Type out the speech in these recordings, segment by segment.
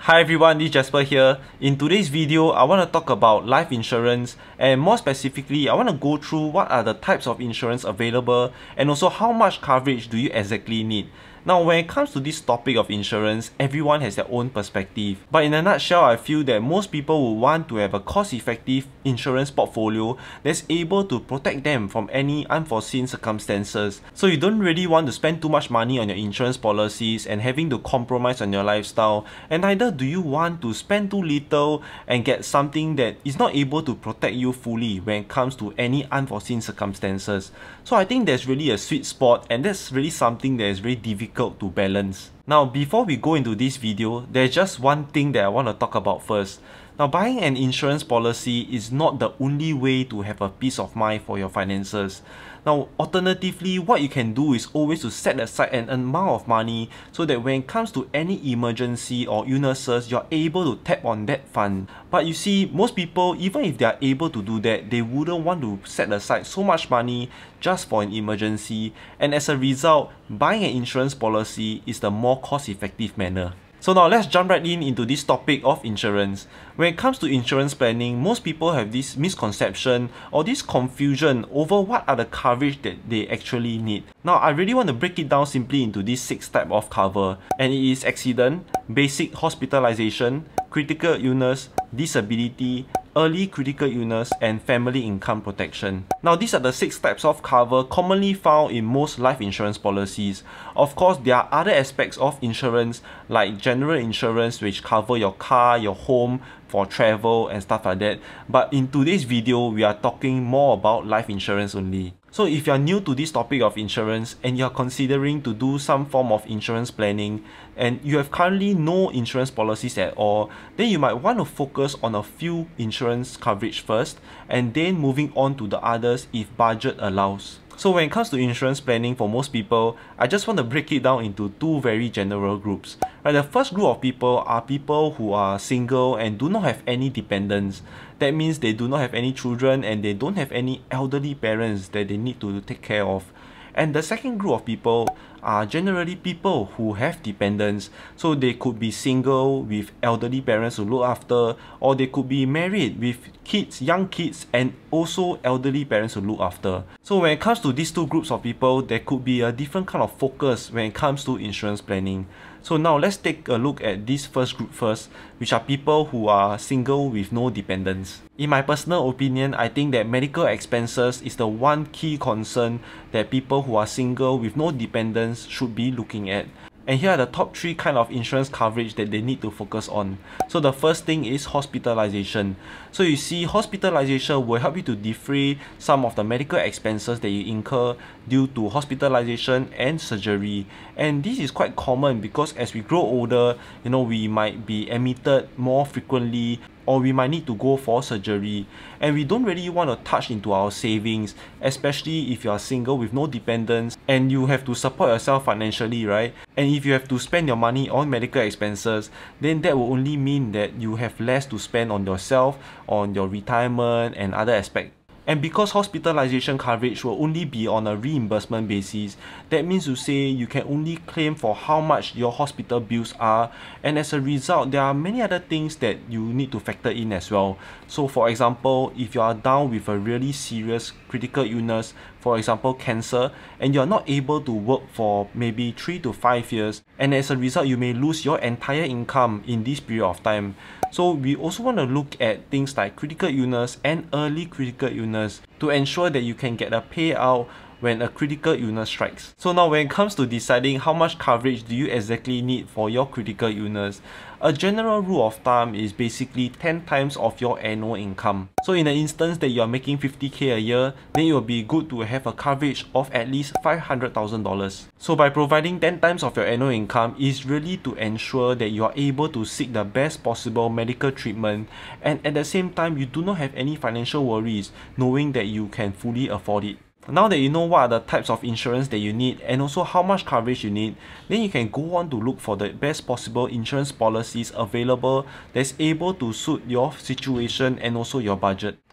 Hi everyone, this is Jasper here. In today's video, I want to talk about life insurance, and more specifically, I want to go through what are the types of insurance available and also how much coverage do you exactly need. Now, when it comes to this topic of insurance, everyone has their own perspective. But in a nutshell, I feel that most people will want to have a cost-effective insurance portfolio that's able to protect them from any unforeseen circumstances. So you don't really want to spend too much money on your insurance policies and having to compromise on your lifestyle, and neither do you want to spend too little and get something that is not able to protect you fully when it comes to any unforeseen circumstances. So I think there's really a sweet spot, and that's really something that is very difficult to balance. Now, before we go into this video, there's just one thing that I want to talk about first. Now, buying an insurance policy is not the only way to have a peace of mind for your finances. Now, alternatively, what you can do is always to set aside an amount of money so that when it comes to any emergency or illnesses, you're able to tap on that fund. But you see, most people, even if they are able to do that, they wouldn't want to set aside so much money just for an emergency, and as a result, buying an insurance policy is the more cost-effective manner. So now let's jump right into this topic of insurance. When it comes to insurance planning, most people have this misconception or this confusion over what are the coverage that they actually need. Now, I really want to break it down simply into these 6 types of cover, and it is accident, basic hospitalization, critical illness, disability, early critical illness, and family income protection. Now, these are the 6 types of cover commonly found in most life insurance policies. Of course, there are other aspects of insurance like general insurance, which cover your car, your home, for travel and stuff like that. But in today's video, we are talking more about life insurance only. So if you are new to this topic of insurance and you are considering to do some form of insurance planning and you have currently no insurance policies at all, then you might want to focus on a few insurance coverage first and then moving on to the others if budget allows. So when it comes to insurance planning for most people, I just want to break it down into 2 very general groups. Right, the first group of people are people who are single and do not have any dependents. That means they do not have any children and they don't have any elderly parents that they need to take care of. And the second group of people are generally people who have dependents. So they could be single with elderly parents to look after, or they could be married with kids, young kids, and also elderly parents to look after. So when it comes to these 2 groups of people, there could be a different kind of focus when it comes to insurance planning. So now let's take a look at this first group first, which are people who are single with no dependents. In my personal opinion, I think that medical expenses is the one key concern that people who are single with no dependents should be looking at. And here are the top 3 kind of insurance coverage that they need to focus on. So the first thing is hospitalization. So you see, hospitalization will help you to defray some of the medical expenses that you incur due to hospitalization and surgery. And this is quite common because as we grow older, we might be admitted more frequently, or we might need to go for surgery, and we don't really want to touch into our savings, especially if you are single with no dependents and you have to support yourself financially, right? And if you have to spend your money on medical expenses, then that will only mean that you have less to spend on yourself, on your retirement and other aspects. And because hospitalization coverage will only be on a reimbursement basis, that means to say you can only claim for how much your hospital bills are, and as a result, there are many other things that you need to factor in as well. So for example, if you are down with a really serious critical illness, for example cancer, and you're not able to work for maybe 3 to 5 years, and as a result you may lose your entire income in this period of time. So we also want to look at things like critical illness and early critical illness to ensure that you can get a payout when a critical illness strikes. So now when it comes to deciding how much coverage do you exactly need for your critical illness, a general rule of thumb is basically 10 times of your annual income. So in the instance that you are making 50k a year, then it will be good to have a coverage of at least $500,000. So by providing 10 times of your annual income is really to ensure that you are able to seek the best possible medical treatment, and at the same time you do not have any financial worries knowing that you can fully afford it. Now that you know what are the types of insurance that you need and also how much coverage you need, then you can go on to look for the best possible insurance policies available that's able to suit your situation and also your budget.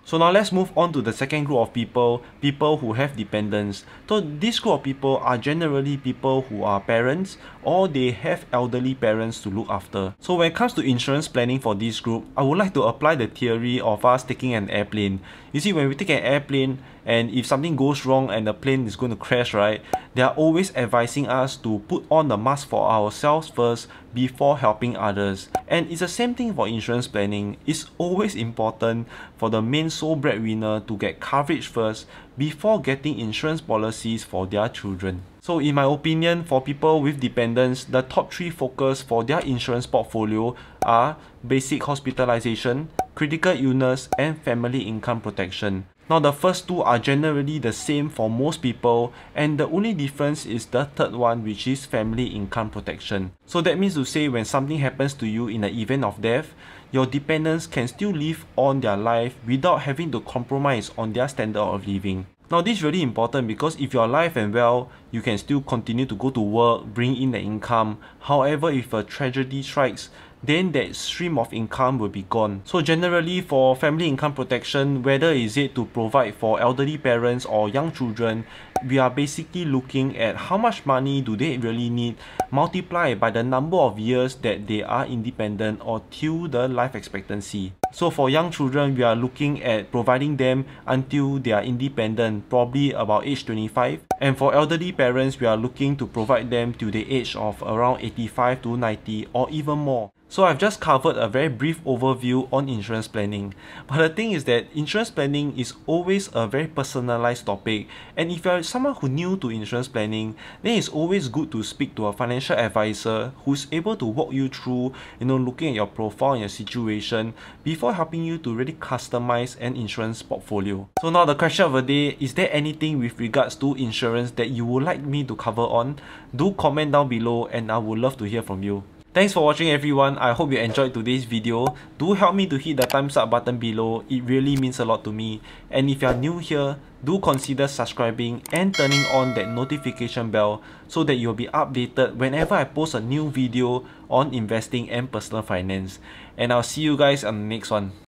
So now let's move on to the second group of people who have dependents. So this group of people are generally people who are parents or they have elderly parents to look after. So when it comes to insurance planning for this group, I would like to apply the theory of us taking an airplane. You see, when we take an airplane and if something goes wrong and the plane is going to crash, right, they are always advising us to put on the mask for ourselves first before helping others. And it's the same thing for insurance planning. It's always important for the main sole breadwinner to get coverage first before getting insurance policies for their children. So in my opinion, for people with dependents, the top 3 focus for their insurance portfolio are basic hospitalization, critical illness, and family income protection. Now the first 2 are generally the same for most people, and the only difference is the third one, which is family income protection. So that means to say when something happens to you in the event of death, your dependents can still live on their life without having to compromise on their standard of living. Now this is really important because if you're alive and well, you can still continue to go to work, bring in the income. However, if a tragedy strikes, then that stream of income will be gone. So generally for family income protection, whether is it to provide for elderly parents or young children, we are basically looking at how much money do they really need multiplied by the number of years that they are independent or till the life expectancy. So for young children, we are looking at providing them until they are independent, probably about age 25. And for elderly parents, we are looking to provide them till the age of around 85 to 90 or even more. So I've just covered a very brief overview on insurance planning. But the thing is that insurance planning is always a very personalized topic. And if you're someone who new to insurance planning, then it's always good to speak to a financial advisor who's able to walk you through, looking at your profile and your situation before helping you to really customize an insurance portfolio. So now the question of the day, is there anything with regards to insurance that you would like me to cover on? Do comment down below and I would love to hear from you. Thanks for watching everyone. I hope you enjoyed today's video. Do help me to hit the thumbs up button below. It really means a lot to me. And if you are new here, do consider subscribing and turning on that notification bell so that you'll be updated whenever I post a new video on investing and personal finance. And I'll see you guys on the next one.